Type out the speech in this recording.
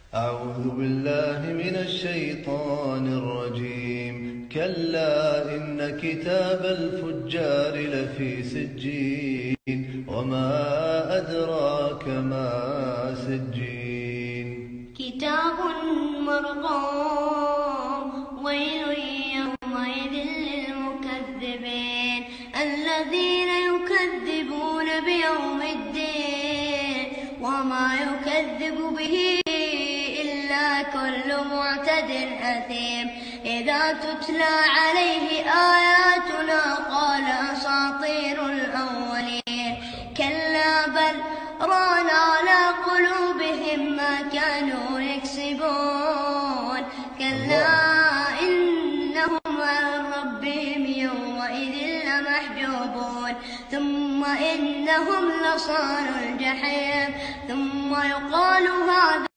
أعوذ بالله من الشيطان الرجيم. كلا إن كتاب الفجار لفي سجين وما أدراك ما سجين كتاب مرقوم ويل يومئذ للمكذبين الذين يكذبون بيوم الدين وما يكذب به كل معتد أثيم إذا تتلى عليه آياتنا قال أساطير الأولين كلا بل ران على قلوبهم ما كانوا يكسبون كلا إنهم عن ربهم يومئذ لمحجوبون ثم إنهم لصالوا الجحيم ثم يقال هذا